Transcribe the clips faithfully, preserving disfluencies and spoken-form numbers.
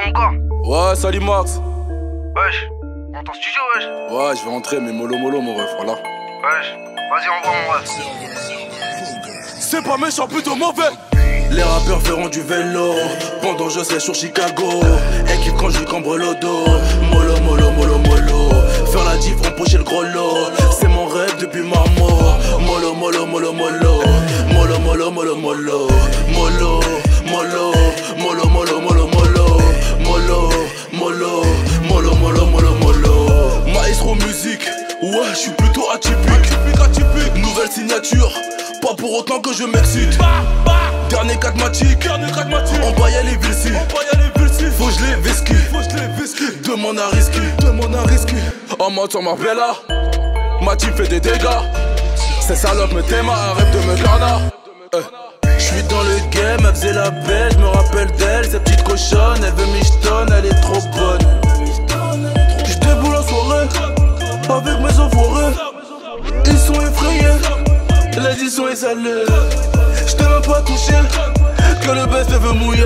mon corps. Ouais, salut Max. Wesh, on est en studio, wesh. Ouais, je vais rentrer, mais mollo mollo, mon ref, voilà. Wesh, vas-y, envoie mon ref. C'est pas méchant, plutôt mauvais. Les rappeurs feront du vélo pendant je serai sur Chicago. Équipe quand je lui cambre le dos. Mollo mollo mollo mollo. Faire la diff, empocher le gros lot. C'est mon rêve depuis ma mort. Mollo mollo mollo mollo. Mollo mollo mollo mollo. Mollo mollo mollo mollo mollo mollo. Mollo mollo mollo mollo mollo mollo. Maestro musique, ouais, je suis plutôt atypique. Atypique, nouvelle signature. Pas pour autant que je m'excite. Dernier catmatique, on va y aller Vilsi. Faut que je les vesqui. Demande à risquer, demande à risquer. En mode sur Marbella, ma team fait des dégâts. Ces salopes me t'aiment, arrête de me garder. eh. J'suis dans le game, elle faisait la belle, j'me rappelle d'elle, cette petite cochonne, elle veut michetonne, elle est trop bonne. J'déboule la soirée, avec mes enfoirés. Ils sont effrayés, l'édition est salée. J't'ai même pas touché, que le best veut mouiller.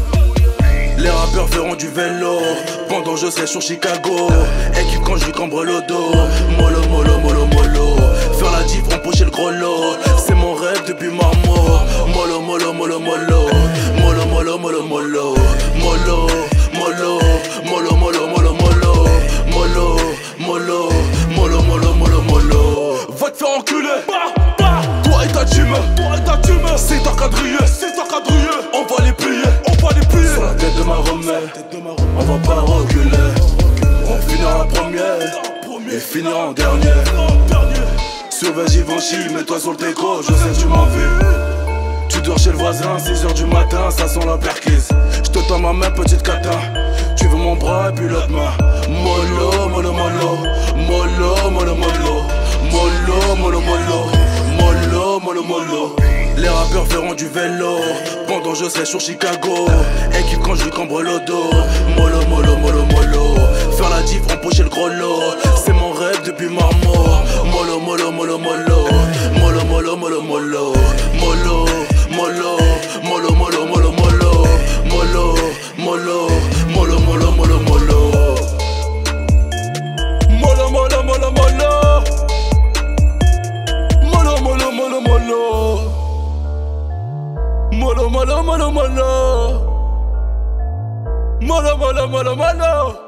Les rappeurs feront du vélo pendant je serai sur Chicago. Équipe quand je lui cambre le dos. Mollo mollo mollo mollo. Faire la diff, empocher le gros lot. C'est mon rêve depuis ma mort. Mollo mollo mollo mollo. Mollo mollo mollo mollo. Mollo mollo mollo mollo mollo mollo. Mollo mollo mollo mollo mollo mollo. Va te faire enculer. Toi et ta team, c'est ta quadrille, c'est ta quadrille. On va les plier, on va les plier. Sur la tête de ma remède, on va pas reculer. On finira en premier et finira en dernier. Surveille Givenchy, mets-toi sur le déco, je sais que tu m'en veux. Tu dors chez le voisin, six heures du matin, ça sent la perquise. Je te tends ma main, petite catin. Tu veux mon bras et puis l'autre main. Mollo, mollo, mollo. Mollo, mollo, mollo. Mollo, mollo, mollo. Mollo, mollo, mollo. Les rappeurs feront du vélo pendant je serai sur Chicago. Équipe quand je lui cambre le dos. Mollo, mollo, mollo, mollo. Faire la diff, empocher le gros lot. C'est mon rêve depuis ma mort. Mollo, mollo, mollo, mollo. Mollo, mollo, mollo, mollo. Mollo, mollo, mollo, mollo, mollo, mollo. Mollo, mollo, mollo, mollo, mollo, mollo. Mollo, mollo, mollo, mollo. Mollo, mollo, mollo, mollo. Mollo, mollo, mollo, mollo. Mollo, mollo, mollo, mollo.